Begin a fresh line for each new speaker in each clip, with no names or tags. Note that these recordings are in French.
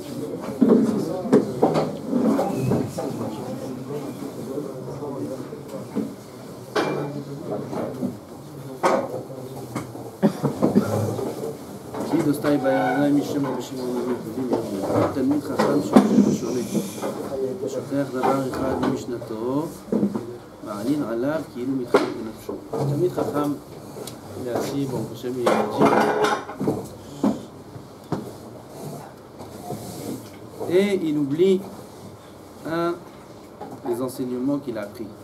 dostaj בעיניים משמע ושמעון נביא טובים ירבים. תלמיד חכם שונה ושונה. שוכח דבר אחד ממשנתו, מעלין עליו כאילו מתחייב בנפשו. תלמיד חכם להשיא ברוך השם ילדים. Et il oublie un des enseignements qu'il a appris.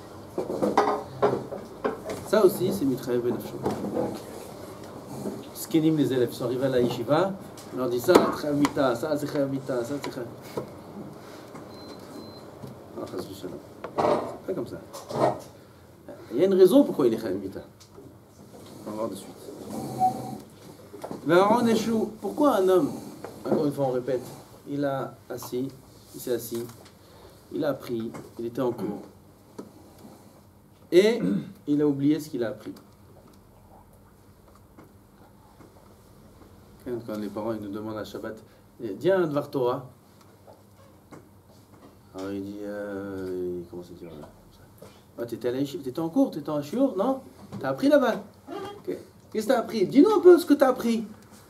Ça aussi, c'est Mitraev Ben Nafsho. Ce qu'éniment les élèves, ils sont arrivés à la yeshiva, on leur dit ça, Chayav Mita, ça c'est Chayav Mita, ça c'est Chayav. Non, c'est pas comme ça. Il y a une raison pourquoi il est Chayav Mita. On va voir de suite. Aaron Eshou, pourquoi un homme, encore une fois on répète, il s'est assis, il a appris, il était en cours. Et il a oublié ce qu'il a appris. Quand les parents ils nous demandent à Shabbat, dis un Dvar Torah. Alors il dit, il commence à dire là. Ah, t'étais en cours, t'étais en shiur, non? T'as appris là-bas. Okay. Qu'est-ce que t'as appris? Dis-nous un peu ce que t'as appris.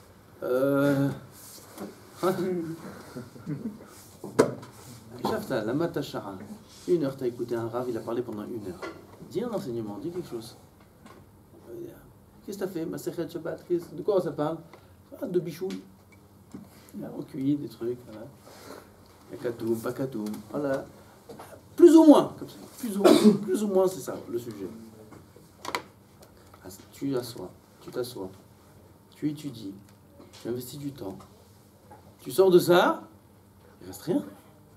Shafta, la matashara. 1 heure, t'as écouté un rav, il a parlé pendant 1 heure. Dis un enseignement, dis quelque chose. Qu'est-ce que t'as fait? Masechet Shabbat, de quoi ça parle? Ah, de bichou. On cuit des trucs, voilà. Katoum, pas katoum, voilà. Plus ou moins, comme ça. Plus ou moins, c'est ça, le sujet. Tu t'assois, tu étudies, tu investis du temps. Tu sors de ça, il reste rien.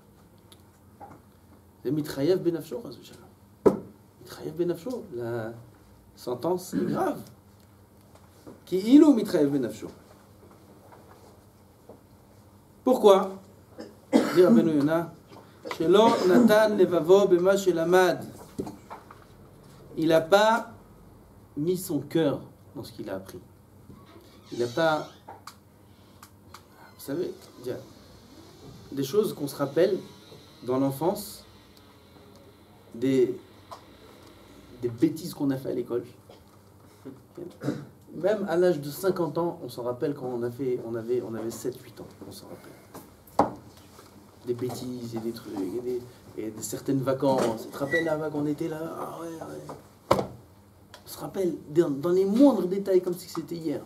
C'est Mitraev Ben Nafsho, Mitraev Ben Nafsho, la sentence est grave. Qui ilou Mitraev Ben Nafsho. Pourquoi? Dit Rabbeinu Yonah, Shelo Natan Levavo Bema Shelamad. Il n'a pas mis son cœur dans ce qu'il a appris. Il n'a pas... Vous savez, il y a des choses qu'on se rappelle dans l'enfance, des bêtises qu'on a fait à l'école. Même à l'âge de 50 ans, on s'en rappelle quand on avait 7-8 ans, on s'en rappelle. Des bêtises et des trucs, et des certaines vacances. Tu te rappelles la vague, on était là, ah ouais. On se rappelle dans les moindres détails comme si c'était hier.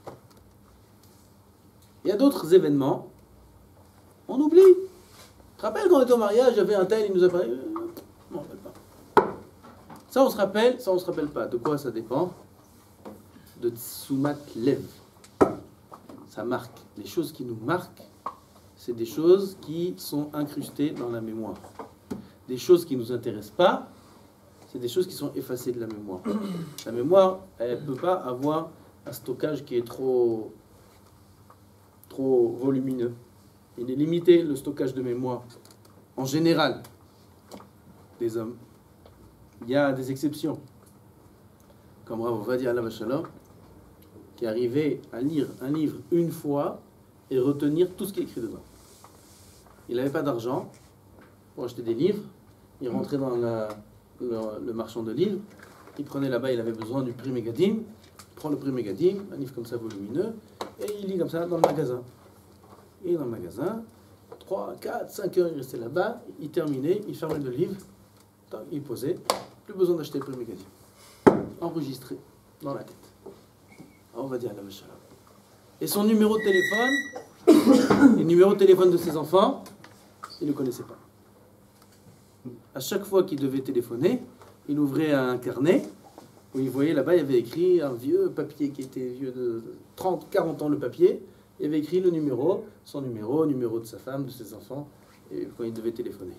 Il y a d'autres événements, on oublie. Tu te rappelles quand on était au mariage, il y avait un tel, il nous a parlé, on ne rappelle pas. Ça on se rappelle pas. De quoi ça dépend? De Tsumat Lev. Ça marque. Les choses qui nous marquent, c'est des choses qui sont incrustées dans la mémoire. Des choses qui ne nous intéressent pas, c'est des choses qui sont effacées de la mémoire. La mémoire, elle ne peut pas avoir un stockage qui est trop volumineux. Il est limité, le stockage de mémoire, en général, des hommes. Il y a des exceptions. Comme Rav Ovadia Alav Shalom, qui arrivait à lire un livre une fois et retenir tout ce qui est écrit dedans. Il n'avait pas d'argent pour acheter des livres. Il rentrait dans le marchand de livres. Il prenait là-bas, il avait besoin du prix Megadim. Il prend le prix Megadim, un livre comme ça volumineux, et il lit comme ça dans le magasin. Et dans le magasin, 3, 4, 5 heures, il restait là-bas. Il terminait, il fermait le livre, il posait. Plus besoin d'acheter le prix Megadim. Enregistré dans la tête. On va dire à la Shalom. Et son numéro de téléphone, le numéro de téléphone de ses enfants, il ne le connaissait pas. À chaque fois qu'il devait téléphoner, il ouvrait un carnet où il voyait là-bas, il y avait écrit un vieux papier qui était vieux de 30, 40 ans le papier. Il y avait écrit le numéro, son numéro, numéro de sa femme, de ses enfants, et quand il devait téléphoner.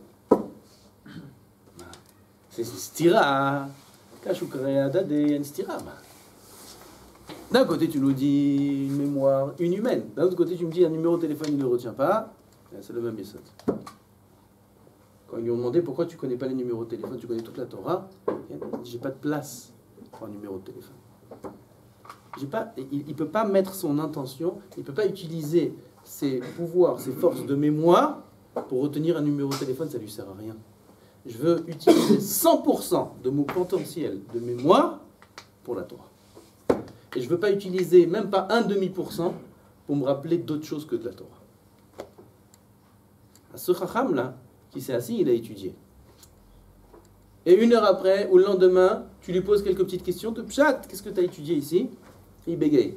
C'est stira. Une stira. D'un côté, tu nous dis une mémoire, une humaine. D'un autre côté, tu me dis un numéro de téléphone, il ne le retient pas. C'est le même yesod. Quand ils lui ont demandé pourquoi tu ne connais pas les numéros de téléphone, tu connais toute la Torah, il dit j'ai pas de place pour un numéro de téléphone. Il ne peut pas mettre son intention, il ne peut pas utiliser ses pouvoirs, ses forces de mémoire pour retenir un numéro de téléphone, ça ne lui sert à rien. Je veux utiliser 100% de mon potentiel de mémoire pour la Torah. Et je ne veux pas utiliser même pas 0,5% pour me rappeler d'autre chose que de la Torah. Ce chacham là, qui s'est assis, il a étudié. Et 1 heure après, ou le lendemain, tu lui poses quelques petites questions, de pshat, qu'est-ce que tu as étudié ici? Et il bégaye.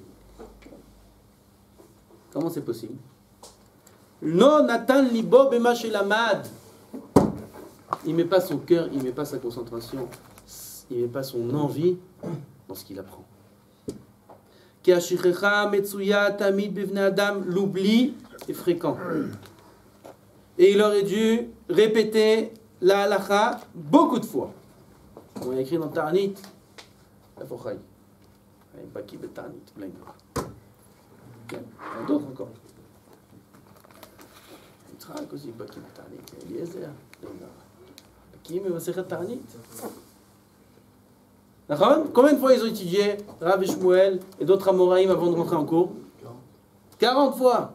Comment c'est possible? Non, Nathan libo bema shelamad. Il ne met pas son cœur, il ne met pas sa concentration, il ne met pas son envie dans ce qu'il apprend. L'oubli est fréquent. Et il aurait dû répéter la halacha beaucoup de fois. On a écrit dans Ta'anit, la Fochaï. Il n'y a pas qui de Ta'anit, plein de. Il y en a d'autres encore. Yitzhak aussi, pas qui de Ta'anit. Eliezer, qui me va se faire Ta'anit. D'accord? Combien de fois ils ont étudié Rav et Shmuel et d'autres Amoraïm avant de rentrer en cours? 40 fois.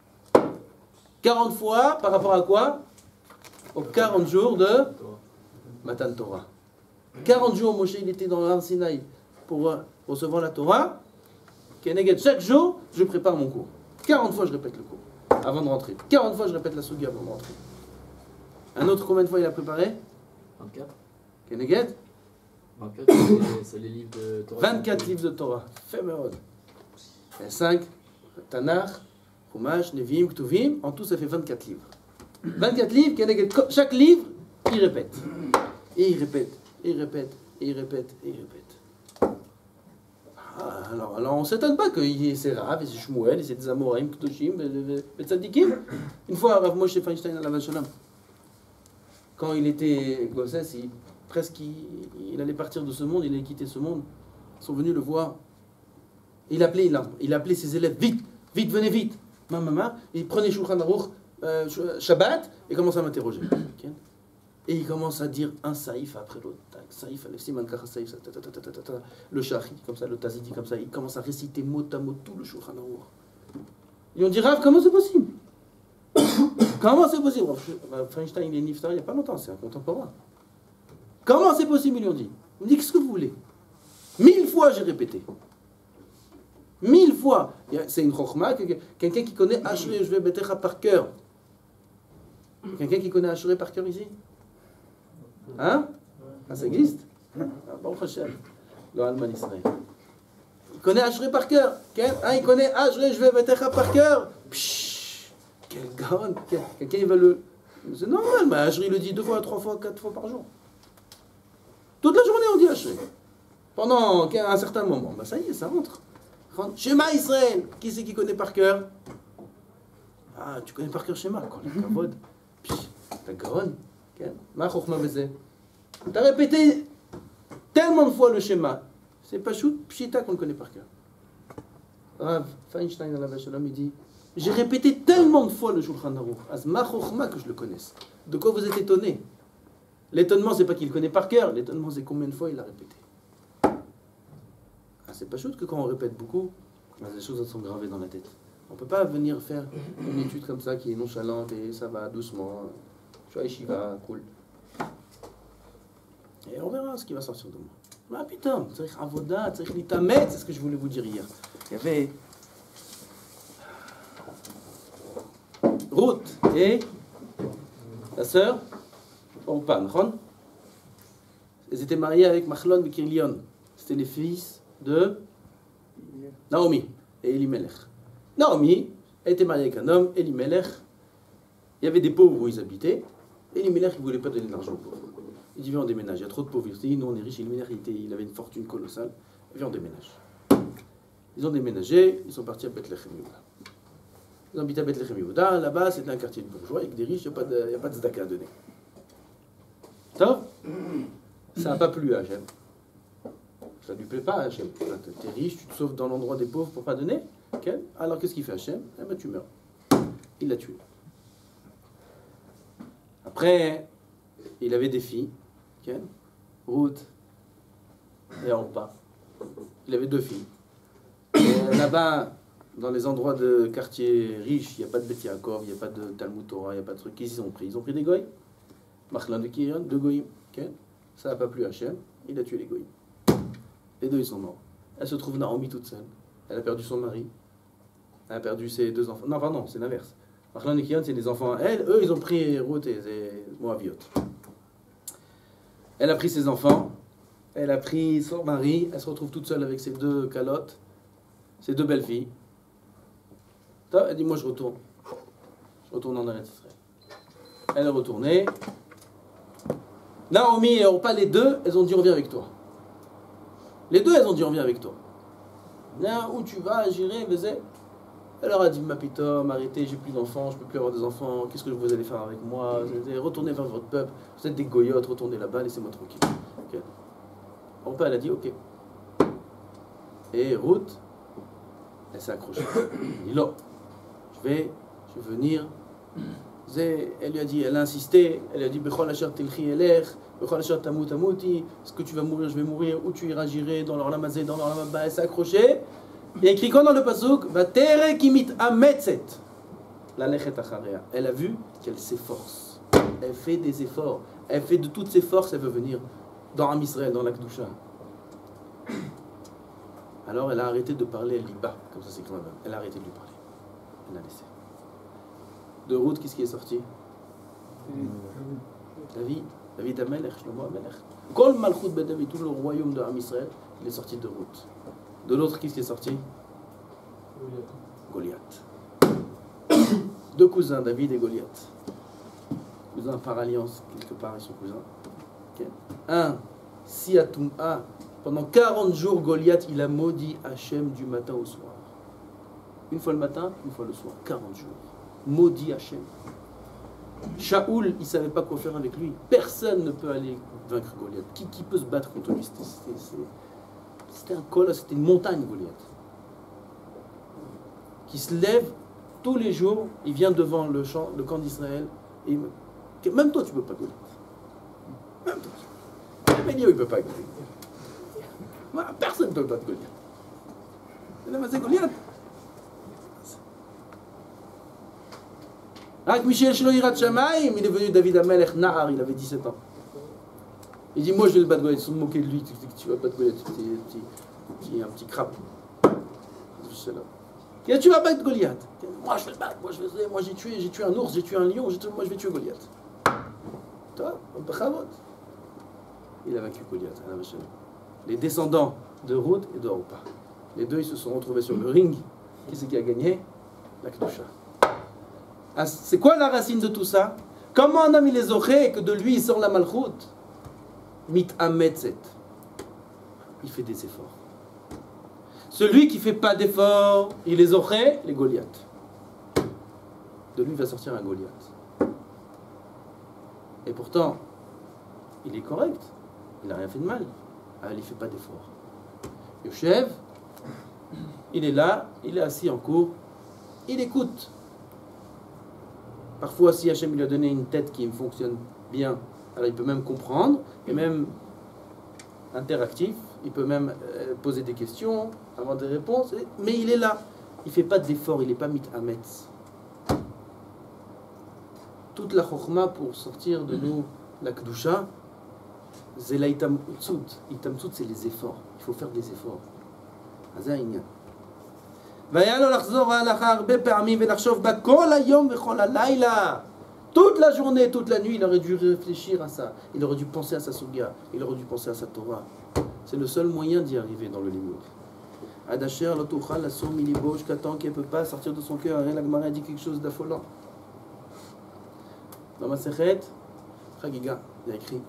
40 fois par rapport à quoi? Aux 40 jours de Matan Torah. 40 jours, Moshe il était dans l'Ar Sinaï pour recevoir la Torah. Chaque jour, je prépare mon cours. 40 fois, je répète le cours avant de rentrer. 40 fois, je répète la Sugi avant de rentrer. Un autre, combien de fois il a préparé?
24.
Keneged
24, c'est les livres de Torah.
24 livres de Torah. Fémérode. 5, Tanakh, Chumash, Nevim, Ktuvim. En tout, ça fait 24 livres. 24 livres, Keneged, chaque livre, il répète. Et il répète, et il répète, et il répète, et il répète. Alors on ne s'étonne pas que c'est Rav, et c'est Shmuel, et c'est des Amoraïm, Kedoshim, et Tzadikim. Une fois, Rav Moshe Feinstein à la Vachalam, quand il était gossesse, il allait partir de ce monde, il allait quitter ce monde. Ils sont venus le voir. Il appelait ses élèves, vite, vite, venez vite. Maman, il prenait Shulchan Aruch, Shabbat, et commence à m'interroger. Okay. Et il commence à dire un saïf après l'autre. Saïf, le Shach, comme ça, le Tazidi, comme ça. Il commence à réciter mot à mot tout le Shulchan Aruch. Ils ont dit, Rav, comment c'est possible? Comment c'est possible? Feinstein, il est niftar il n'y a pas longtemps, c'est un contemporain. Comment c'est possible, ils lui ont dit. Il me dit, qu'est-ce que vous voulez? 1000 fois j'ai répété. 1000 fois. C'est une chokhma, quelqu'un qui connaît Ashrei Yoshvei Betecha par cœur. Quelqu'un qui connaît Ashrei par cœur ici? Hein? Ah, ça existe? Baruch Hashem. Le Alman Israël. Il connaît Ashrei par cœur. Il connaît Ashrei Yoshvei Betecha par cœur. Quel garon. Quelqu'un, il va le... C'est normal, mais Ashrei le dit 2 fois, 3 fois, 4 fois par jour. Toute la journée, on dit Ashrei. Pendant un certain moment. Ben ça y est, ça rentre. Shema Israël. Qui c'est qui connaît par cœur? Ah, tu connais par cœur Shema. Quand la kavod. T'as garon. Ma chokhma bezeh. T'as répété tellement de fois le schéma. C'est pas chou, pshita qu'on le connaît par cœur. Rav Feinstein à la Vachalam, il dit, j'ai répété tellement de fois le Shulchan Aruch. Az ma chokhma que je le connaisse. De quoi vous êtes étonné? L'étonnement, c'est pas qu'il le connaît par cœur. L'étonnement, c'est combien de fois il l'a répété. C'est pas chou que quand on répète beaucoup, les choses sont gravées dans la tête. On peut pas venir faire une étude comme ça qui est nonchalante et ça va doucement. Shiva, cool. Et on verra ce qui va sortir de moi. Ah putain, tzarich avoda, tzarich litamet, c'est ce que je voulais vous dire hier. Il y avait Ruth et la sœur Orpa, ils étaient mariés avec Machlon et Kirlion. C'était les fils de Naomi et Elimelech. Naomi était mariée avec un homme, Elimelech. Il y avait des pauvres où ils habitaient. Et Elimelech, il ne voulait pas donner de l'argent aux pauvres. Il dit, viens, on déménage. Il y a trop de pauvres. Il dit, nous, on est riches. Elimelech, il avait une fortune colossale. Viens, on déménage. Ils ont déménagé. Ils sont partis à Bethléem Yehuda. Ils ont habité à Bethléem Yehuda. Là-bas, c'était un quartier de bourgeois. Avec des riches, il n'y a pas de tzedaka à donner. Ça n'a pas plu à Hachem. Ça ne lui plaît pas à Hachem. Tu es riche, tu te sauves dans l'endroit des pauvres pour ne pas donner. Okay. Alors, qu'est-ce qu'il fait Hachem? Eh ben, tu meurs. Il l'a tué. Après, il avait des filles, okay. Ruth et Orpa. Il avait 2 filles. Là-bas, dans les endroits de quartiers riches, il n'y a pas de Bet Yaakov, il n'y a pas de Talmud Torah, il n'y a pas de trucs. Qu'ils ont pris? Ils ont pris des goïs. Machlan de Kirion, deux goïs. Okay. Ça n'a pas plu à Hachem, il a tué les goïs. Les deux, ils sont morts. Elle se trouve Naomi toute seule. Elle a perdu son mari. Elle a perdu ses deux enfants. Non, pardon, c'est l'inverse. Machlan et Kirion, c'est des enfants. Eux, ils ont pris Ruth et Moaviot. Elle a pris ses enfants. Elle a pris son mari. Elle se retrouve toute seule avec ses deux calottes, ses deux belles filles. Elle dit, moi je retourne. Je retourne en Eretz Israël. Elle est retournée. Naomi et Orpa, les deux, elles ont dit, on vient avec toi. Les deux, elles ont dit, on vient avec toi. Viens, où tu vas, j'irai, baiser. Elle leur a dit, ma pitom, arrêtez, j'ai plus d'enfants, je peux plus avoir des enfants, qu'est-ce que vous allez faire avec moi? Retournez vers votre peuple, vous êtes des goyotes, retournez là-bas, laissez-moi tranquille. Okay. Orpa, elle a dit, ok. Et Ruth, elle s'est accrochée. Elle dit, non. Je vais venir. Elle lui a dit, elle a insisté, elle lui a dit, Bechol Asher Tilchi Elech, Bechol Asher Tamut Tamuti, est-ce que tu vas mourir, je vais mourir, où tu iras, j'irai, dans leur lamazé, dans leur lamabba. Elle s'est accrochée. Il y a écrit quoi dans le pasuk? Vatere kimit ametzet. La lechet acharea. Elle a vu qu'elle s'efforce. Elle fait des efforts. Elle fait de toutes ses forces, elle veut venir dans Am Israël, dans la Kedusha. Alors elle a arrêté de parler Liba, comme ça c'est écrit. Elle a arrêté de lui parler. Elle a laissé. De Ruth, qu'est-ce qui est sorti? David Amelech, Shlomo Amelech. Kol Malchut Ben David, tout le royaume de Am Israël, il est sorti de Ruth. De l'autre, qu'est-ce qui est sorti? Goliath. Deux cousins, David et Goliath. Cousins par alliance, quelque part, ils sont cousins. Okay. Un, Siatum'a. Pendant 40 jours, Goliath, il a maudit Hachem du matin au soir. Une fois le matin, une fois le soir. 40 jours. Maudit Hachem. Shaoul, il ne savait pas quoi faire avec lui. Personne ne peut aller vaincre Goliath. Qui peut se battre contre lui? C'était un colosse, c'était une montagne, Goliath. Qui se lève tous les jours, il vient devant le camp d'Israël. Et même toi, tu ne peux pas Goliath. Même toi. Même Elio, il ne peut pas Goliath. Personne ne peut battre Goliath. C'est Goliath. Avec Michel Shelo Yirat Shamaim, il est venu David Amelech Nahar, il avait 17 ans. Il dit, moi je vais le battre Goliath, ils se moquer de lui, tu vas battre Goliath, un petit crabe. Tu vas battre Goliath. Moi je vais le battre, moi j'ai tué un ours, j'ai tué un lion, moi je vais tuer Goliath. Toi, bravo. Il a vaincu Goliath. Les descendants de Ruth et de Orpa. Les deux, ils se sont retrouvés sur le ring. Qui c'est qui a gagné? La Kedusha. C'est quoi la racine de tout ça? Comment un homme il est zoré que de lui il sort la malchoute? Mit ametzet. Il fait des efforts. Celui qui ne fait pas d'efforts, il est zoré, les Goliaths. De lui va sortir un Goliath. Et pourtant, il est correct. Il n'a rien fait de mal. Ah, il ne fait pas d'efforts. Yoshev, il est là, il est assis en cours, il écoute. Parfois, si Hachem lui a donné une tête qui fonctionne bien, alors il peut même comprendre, et même interactif, il peut même poser des questions, avoir des réponses, mais il est là. Il ne fait pas d'effort, il n'est pas mit ametz. Toute la chokhma pour sortir de nous la kedusha, c'est la itamtsut. Itamtsut, c'est les efforts. Il faut faire des efforts. Azaïnia. Toute la journée, toute la nuit, il aurait dû réfléchir à ça. Il aurait dû penser à sa suga. Il aurait dû penser à sa Torah. C'est le seul moyen d'y arriver dans le limud. Adasher, l'otouchal, la somme, milibo, jusqu'à temps qu'elle ne peut pas sortir de son cœur. La Gemara a dit quelque chose d'affolant. Dans ma sechet, Chagiga, il y a écrit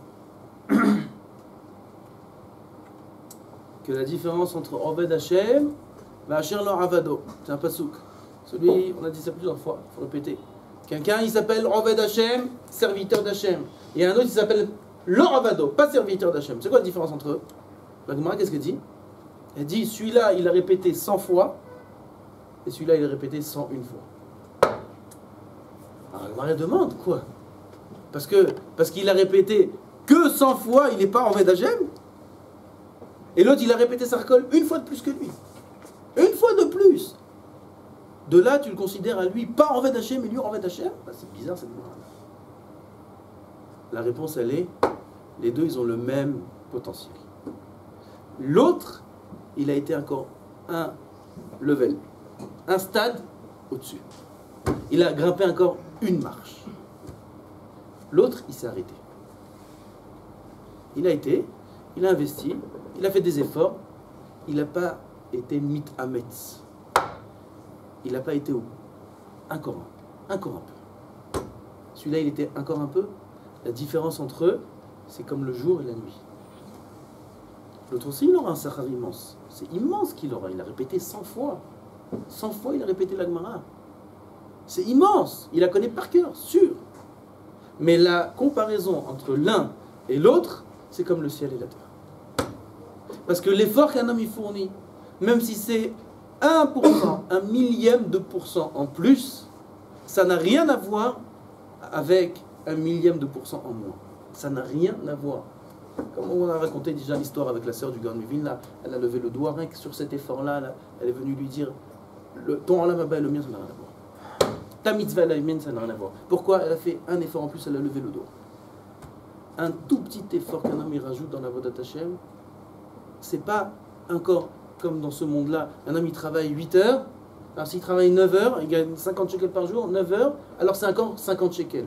que la différence entre Oved Hashem et Asher Lo Avado, c'est un pasouk. Celui, on a dit ça plusieurs fois, il faut répéter. Quelqu'un, il s'appelle Oved Hashem, serviteur d'Hashem. Et un autre, il s'appelle Lo Avado, pas serviteur d'Hashem. C'est quoi la différence entre eux? La Gemara, qu'est-ce qu'elle dit? Elle dit, celui-là, il a répété 100 fois, et celui-là, il a répété 101 fois. Alors la Gemara demande, quoi? Parce qu'il a répété que 100 fois, il n'est pas Oved Hashem. Et l'autre, il a répété sa récolte une fois de plus que lui. Une fois de plus. De là, tu le considères à lui, pas en Oved Hashem, mais lui en Oved Hashem. Bah, c'est bizarre cette morale. La réponse, elle est, les deux, ils ont le même potentiel. L'autre, il a été encore un level, un stade au-dessus. Il a grimpé encore une marche. L'autre, il s'est arrêté. Il a investi, il a fait des efforts, il n'a pas été mit ametz. Il n'a pas été où? Encore un peu. Celui-là, il était encore un peu. La différence entre eux, c'est comme le jour et la nuit. L'autre aussi, il aura un sachar immense. C'est immense qu'il aura. Il a répété 100 fois. 100 fois, il a répété la Gemara. C'est immense. Il la connaît par cœur, sûr. Mais la comparaison entre l'un et l'autre, c'est comme le ciel et la terre. Parce que l'effort qu'un homme y fournit, même si c'est 1%, un millième de pourcent en plus, ça n'a rien à voir avec un millième de pourcent en moins. Ça n'a rien à voir. Comme on a raconté déjà l'histoire avec la sœur du Gaon Mivin, là, elle a levé le doigt, rien que sur cet effort-là, là, elle est venue lui dire, ton Allah et le mien, ça n'a rien à voir. Ta mitzvah et la mienne, ça n'a rien à voir. Pourquoi? Elle a fait un effort en plus, elle a levé le doigt. Un tout petit effort qu'un homme y rajoute dans la Vodat Hashem, c'est pas encore comme dans ce monde-là. Un homme il travaille 8 heures, alors s'il travaille 9 heures, il gagne 50 shekels par jour, 9 heures, alors c'est encore 50 shekels.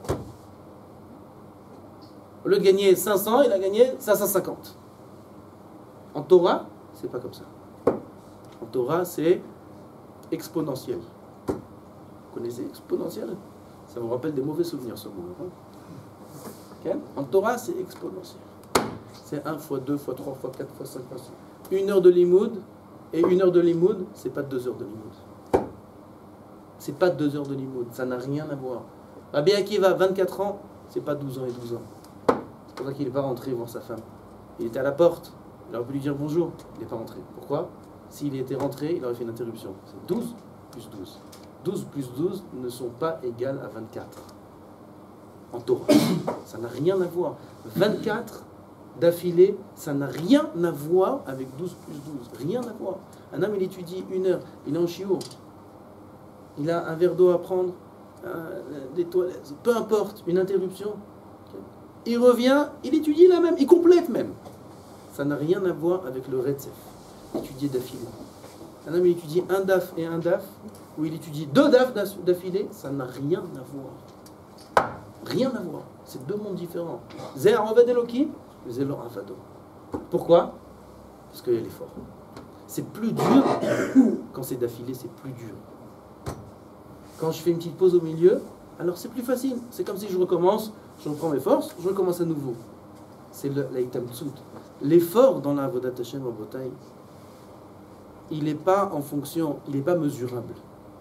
Au lieu de gagner 500, il a gagné 550. En Torah, c'est pas comme ça. En Torah, c'est exponentiel. Vous connaissez exponentiel? Ça vous rappelle des mauvais souvenirs, ce mot. Okay? En Torah, c'est exponentiel. C'est 1 fois 2 fois 3 fois 4 fois 5 fois 6. 1 heure de limoud, et 1 heure de limoud, c'est pas 2 heures de limoud. C'est pas 2 heures de limoud, ça n'a rien à voir. Rabbi Akiva, 24 ans, c'est pas 12 ans et 12 ans. C'est pour ça qu'il n'est pas rentré voir sa femme. Il était à la porte, il aurait pu lui dire bonjour, il n'est pas rentré. Pourquoi? S'il était rentré, il aurait fait une interruption. C'est 12 plus 12. 12 plus 12 ne sont pas égales à 24. En Torah. Ça n'a rien à voir. 24 d'affilée, ça n'a rien à voir avec 12 plus 12. Rien à voir. Un homme, il étudie 1 heure, il est en shiur. Il a un verre d'eau à prendre, des toilettes, peu importe, une interruption. Il revient, il étudie la même, il complète même. Ça n'a rien à voir avec le Retsef, étudier d'affilée. Un homme, il étudie un daf et un daf, ou il étudie 2 daf d'affilée, ça n'a rien à voir. Rien à voir. C'est 2 mondes différents. Zé Aroved Elokim, Zé Lo Avado. Pourquoi? Parce qu'il y a l'effort. C'est plus dur quand c'est d'affilée, c'est plus dur. Quand je fais une petite pause au milieu, alors c'est plus facile. C'est comme si je recommence, je reprends mes forces, je recommence à nouveau. C'est l'Aitamtsut. L'effort dans la Avodat Hashem en Bretagne, il n'est pas en fonction, il n'est pas mesurable.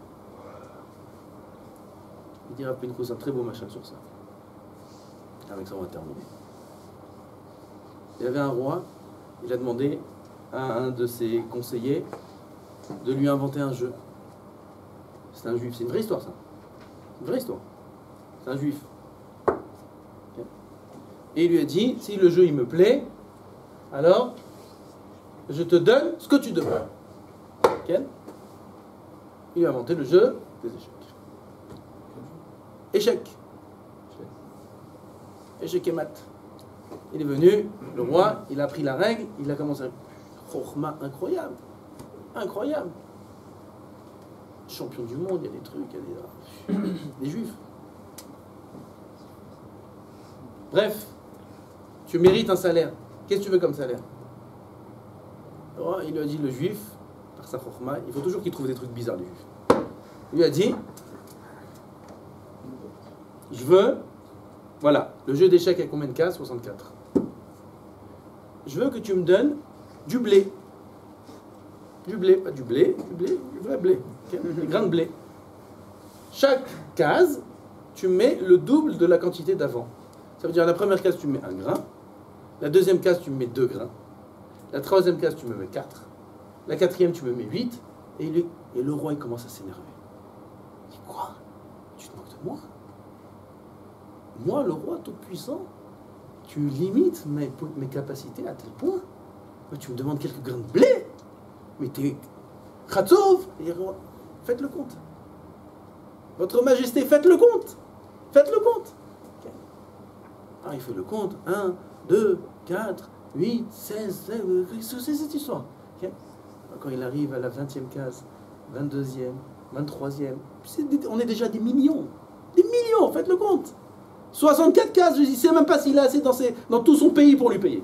Il dira Pinchos un très beau machin sur ça. Avec ça, on va terminer. Il y avait un roi, il a demandé à un de ses conseillers de lui inventer un jeu. C'est un juif, c'est une vraie histoire ça. Une vraie histoire. C'est un juif. Okay. Et il lui a dit, si le jeu il me plaît, alors je te donne ce que tu demandes. Okay. Il a inventé le jeu des échecs. Échec. Échec et mat. Il est venu, le roi, il a pris la règle, il a commencé à... Chokhma incroyable. Incroyable. Champion du monde, il y a des trucs, il y a des juifs. Bref, tu mérites un salaire. Qu'est-ce que tu veux comme salaire? Le roi, il lui a dit, le juif, par sa chokhma, il faut toujours qu'il trouve des trucs bizarres, les juifs. Il lui a dit, je veux, voilà, le jeu d'échecs a combien de cases? 64. Je veux que tu me donnes du blé. Du blé, pas du blé, du vrai blé. Okay? Des grains de blé. Chaque case, tu mets le double de la quantité d'avant. Ça veut dire, la première case, tu mets 1 grain. La deuxième case, tu me mets 2 grains. La troisième case, tu me mets 4. La quatrième, tu me mets 8. Et le roi, il commence à s'énerver. Il dit, quoi? Tu te moques de moi? Moi, le roi tout-puissant, tu limites mes capacités à tel point. Mais tu me demandes quelques grains de blé. Mais t'es Khatsov. Faites le compte. Votre Majesté, faites le compte. Faites le compte. Alors il fait le compte. 1, 2, 4, 8, 16, c'est cette histoire. Quand il arrive à la 20e case, 22e, 23e, on est déjà des millions. Des millions, faites le compte. 64 cases, je ne sais même pas s'il a assez dans tout son pays pour lui payer.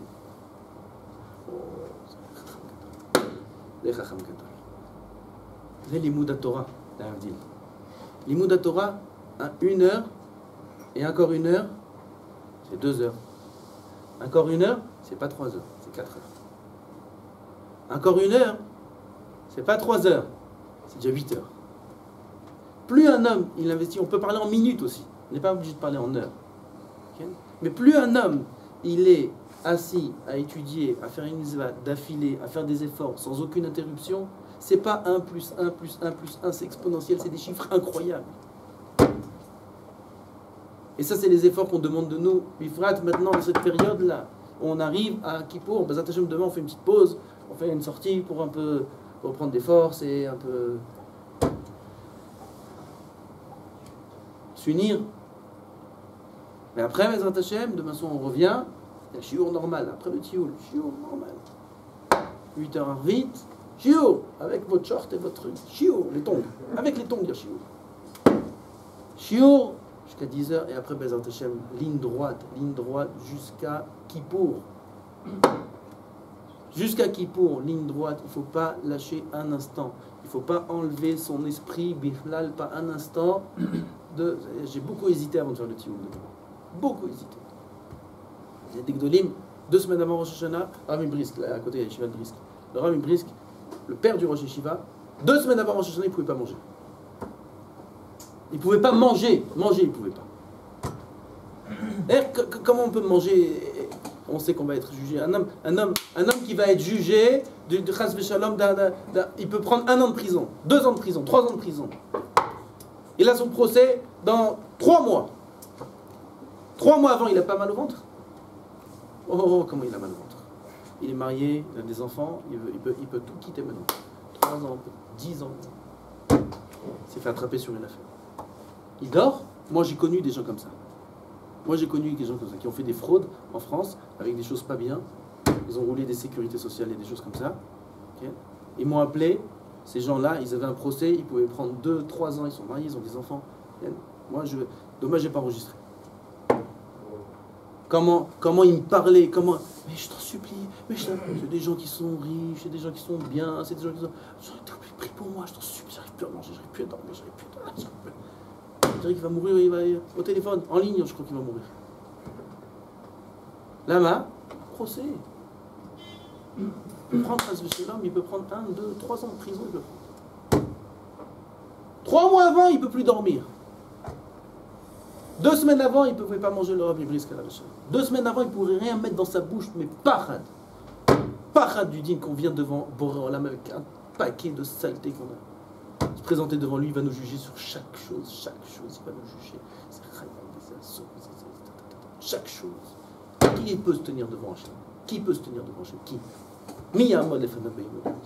C'est l'Imoud Torah, l'Imoud Torah, 1 heure, et encore 1 heure, c'est 2 heures. Encore 1 heure, c'est pas 3 heures, c'est 4 heures. Encore 1 heure, c'est pas 3 heures, c'est déjà 8 heures. Plus un homme, il investit, on peut parler en minutes aussi, on n'est pas obligé de parler en heures. Okay? Mais plus un homme, il est assis à étudier, à faire une mitzvah, d'affilée, à faire des efforts sans aucune interruption, c'est pas 1 plus 1 plus 1 plus 1, c'est exponentiel, c'est des chiffres incroyables. Et ça, c'est les efforts qu'on demande de nous. Bifrat, maintenant, dans cette période-là, on arrive à Kippour, Bezat Hashem, demain, on fait une petite pause, on fait une sortie pour un peu reprendre des forces et un peu s'unir. Mais après, Bezat Hashem, demain soir, on revient, il y a chiour normal, après le tioul, chiour normal. 8h vite, chiour, avec votre short et votre truc, chiour, les tongs, avec les tongs, il y a chiour. Chiour, jusqu'à 10h, et après Bezat Hashem, ligne droite jusqu'à Kippour. Jusqu'à Kippour, ligne droite, il ne faut pas lâcher un instant. Il ne faut pas enlever son esprit, bichlal, pas un instant. J'ai beaucoup hésité avant de faire le tioul. Beaucoup hésité. Il y a des Gdolim, 2 semaines avant Rosh Hashanah, Rami Brisk, là à côté, il y a Yeshiva de Brisk. Le Rami Brisk, le père du Rosh Yeshiva, 2 semaines avant Rosh Hashanah, il ne pouvait pas manger. Il ne pouvait pas manger. Manger, il ne pouvait pas. Comment on peut manger? On sait qu'on va être jugé. Un homme qui va être jugé, de Chas Veshalom, il peut prendre 1 an de prison, 2 ans de prison, 3 ans de prison. Il a son procès dans 3 mois. 3 mois avant, il n'a pas mal au ventre? Oh, comment il a mal au ventre. Il est marié, il a des enfants, il peut tout quitter maintenant. 3 ans, 10 ans. Il s'est fait attraper sur une affaire. Il dort. Moi, j'ai connu des gens comme ça. Moi, j'ai connu des gens comme ça qui ont fait des fraudes en France avec des choses pas bien. Ils ont roulé des sécurités sociales et des choses comme ça. Okay. Ils m'ont appelé. Ces gens-là, ils avaient un procès. Ils pouvaient prendre 2-3 ans. Ils sont mariés, ils ont des enfants. Okay. Moi, dommage, j'ai pas enregistré. Comment ils me parlaient, mais je t'en supplie, c'est des gens qui sont riches, c'est des gens qui sont bien, c'est des gens qui sont... Prie pour moi, je t'en supplie, j'arrive plus à manger, j'arrive plus à dormir, j'arrive plus à dormir. Je dirais qu'il va mourir, il va au téléphone, en ligne, je crois qu'il va mourir. Lama, procès. Il peut prendre il peut prendre 1, 2, 3 ans de prison, il peut prendre. 3 mois avant, il ne peut plus dormir. 2 semaines avant, il ne pouvait pas manger le Rav Brisk à la Veshalom. 2 semaines avant, il ne pourrait rien mettre dans sa bouche, mais parad. Parad du din qu'on vient devant Boré Olam avec un paquet de saleté qu'on a. Se présenter devant lui, il va nous juger sur chaque chose, il va nous juger. Chaque chose. Qui peut se tenir devant Hachem? Qui peut se tenir devant Hachem? Qui? Miyamod le Fanabayim.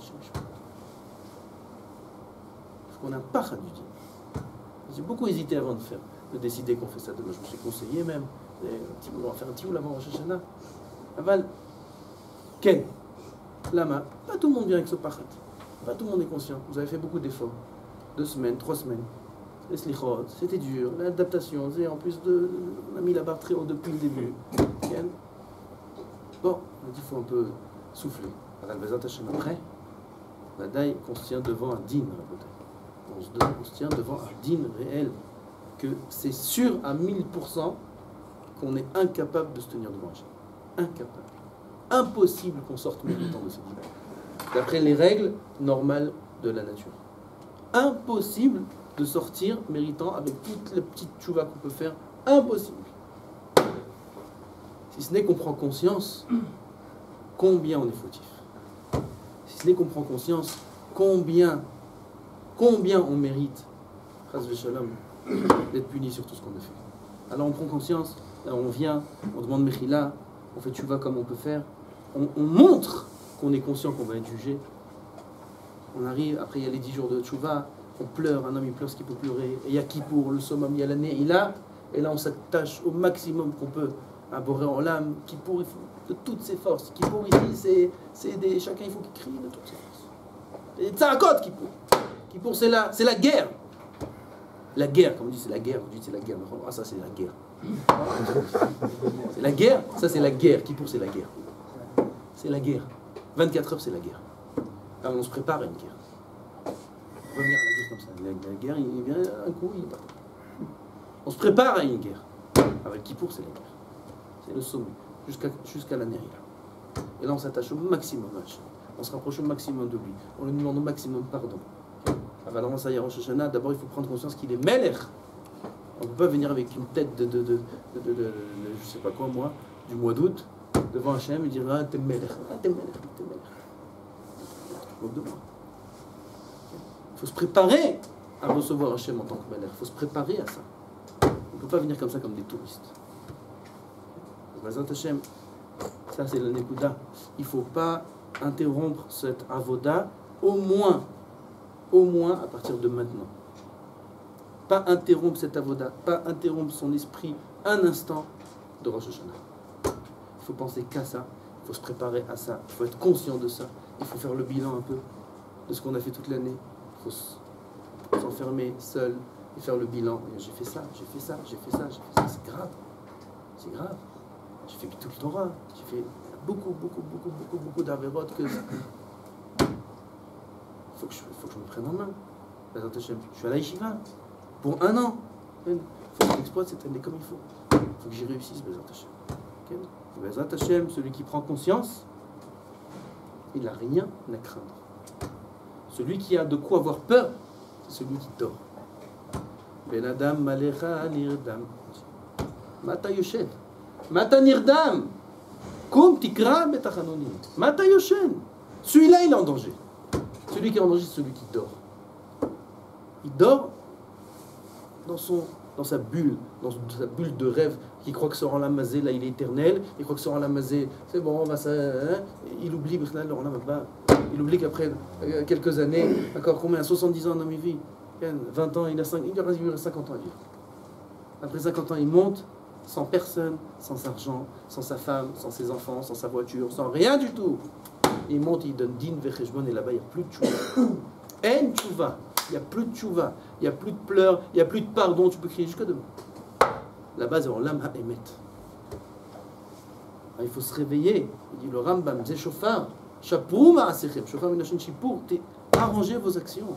On a un parad du din. J'ai beaucoup hésité avant de décider qu'on fait ça demain. Je me suis conseillé même. On va faire un tioul avant Rosh Hashanah. Aval, Ken, Lama, pas tout le monde vient avec ce parad. Pas tout le monde est conscient. Vous avez fait beaucoup d'efforts. 2 semaines, 3 semaines. Les slichot, c'était dur. L'adaptation, en plus on a mis la barre très haut depuis le début. Ken. Bon, on a dit qu'il faut un peu souffler. Après, la daille qu'on se tient devant un din. On se tient devant un din réel. Que c'est sûr à 1000% qu'on est incapable de se tenir devant Hachem. Incapable. Impossible qu'on sorte méritant de ce din. D'après les règles normales de la nature. Impossible de sortir méritant avec toutes les petites tchouvas qu'on peut faire. Impossible. Si ce n'est qu'on prend conscience combien on est fautif. Si ce n'est qu'on prend conscience combien on mérite, Chas Veshalom, d'être puni sur tout ce qu'on a fait. Alors on prend conscience, alors on vient, on demande Mechila, on fait tchouva comme on peut faire, on montre qu'on est conscient qu'on va être jugé. On arrive, après il y a les 10 jours de tchouva, On pleure, un homme il pleure ce qu'il peut pleurer. Et il y a Kippour, le summum, il y a l'année, il a. Et là on s'attache au maximum qu'on peut à Boré en l'âme. Kippour, il faut de toutes ses forces. Kippour ici, chacun il faut qu'il crie de toutes ses forces. Et Tzahakot, Kippour. Kippour c'est la guerre. La guerre, comme on dit c'est la guerre, on dit c'est la guerre. Ah ça c'est la guerre. C'est la guerre, ça c'est la guerre. Kippour c'est la guerre. C'est la guerre. 24 heures c'est la guerre. Alors on se prépare à une guerre. Revenir à la guerre comme ça. La guerre, il vient un coup, il part. On se prépare à une guerre. Avec Kippour, c'est la guerre. C'est le sommet. Jusqu'à la Nérila. Et là, on s'attache au maximum à Hachem. On se rapproche au maximum de lui. On lui demande au maximum pardon. Avant ça, il y a Rosh Hashanah. D'abord, il faut prendre conscience qu'il est Melech. On ne peut pas venir avec une tête de je sais pas quoi, moi, du mois d'août, devant Hachem et dire ah, t'es Melech. Ah, t'es Melech. T'es Melech. Moque de moi. Il faut se préparer à recevoir Hachem en tant que Melech. Il faut se préparer à ça. On ne peut pas venir comme ça comme des touristes. Bezrat Hachem, ça c'est le Nekuda. Il ne faut pas interrompre cette avoda au moins à partir de maintenant. Pas interrompre cette avoda, pas interrompre son esprit un instant de Rosh Hashanah. Il faut penser qu'à ça, il faut se préparer à ça, il faut être conscient de ça, il faut faire le bilan un peu de ce qu'on a fait toute l'année. Il faut s'enfermer seul et faire le bilan. J'ai fait ça, j'ai fait ça, j'ai fait ça, j'ai fait ça. C'est grave. C'est grave. J'ai fait tout le Torah. J'ai fait beaucoup d'avérotes que... Faut que je me prenne en main. Je suis à la yeshiva pour 1 an. Il faut que j'exploite cette année comme il faut. Il faut que j'y réussisse, Bezrat Hashem. Bezrat Hashem, celui qui prend conscience, il n'a rien à craindre. Celui qui a de quoi avoir peur, c'est celui qui dort. Ben Adam Malecha Nirdam. Mata Yoshen. Mata Nirdam. Kum Tikra Betachanonim. Mata Yoshen. Celui-là, il est en danger. Celui qui est en danger, c'est celui qui dort. Il dort dans sa bulle de rêve, qui croit que ce rang Lamazé, là, il est éternel. Il croit que ce rang Lamazé, c'est bon, on va ça. Hein? Il oublie, il oublie qu'après quelques années, encore combien, 70 ans, un homme il vit, 20 ans, il a 50 ans à vivre. Après 50 ans, il monte sans personne, sans argent, sans sa femme, sans ses enfants, sans sa voiture, sans rien du tout. Il monte, il donne din vecheshbon et là-bas, il n'y a plus de tchouva. En tchouva. Il n'y a plus de tchouva, il n'y a plus de pleurs, il n'y a plus de pardon, tu peux crier jusqu'à demain. Là-bas, c'est en l'âme ha'emet. Il faut se réveiller. Il dit le Rambam, c'est shofar, shaprou ma'asechem, shofar minashin shipur, arrangez vos actions.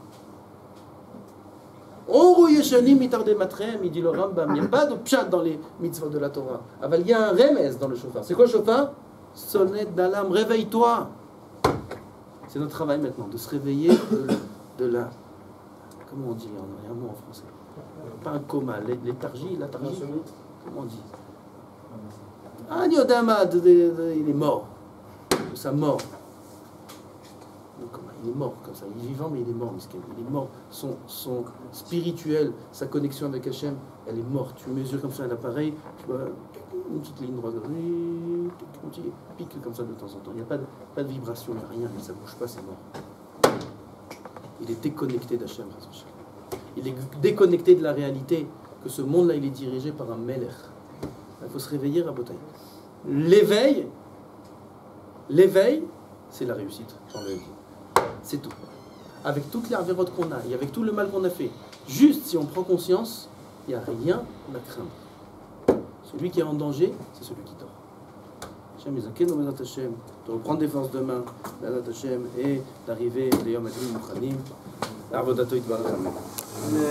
Oru yeshanim mitarde matrem, il dit le Rambam, il n'y a pas de pshat dans les mitzvot de la Torah. Aval, il y a un remez dans le shofar. C'est quoi le shofar? Sonnette d'alarme, réveille-toi. C'est notre travail maintenant, de se réveiller de la... Comment on dit? Il y a un mot en français. Pas un coma, léthargie, comment on dit? Ah, Niodama, il est mort. De sa mort. Il est mort comme ça. Il est vivant, mais il est mort, miskin. Il est mort. Son spirituel, sa connexion avec Hachem, elle est morte. Tu mesures comme ça un appareil, tu vois une petite ligne droite, il pique comme ça de temps en temps. Il n'y a pas de vibration, il n'y a rien, ça ne bouge pas, c'est mort. Il est déconnecté d'Hachem. Il est déconnecté de la réalité que ce monde-là, il est dirigé par un Melech. Il faut se réveiller, Rabotai. L'éveil, c'est la réussite dans la vie. C'est tout. Avec toutes les avérotes qu'on a et avec tout le mal qu'on a fait, juste si on prend conscience, il n'y a rien à craindre. Celui qui est en danger, c'est celui qui dort. De reprendre des forces demain, et d'arriver, d'ailleurs, Madrim Mouchanim, Arvodato Itbarach.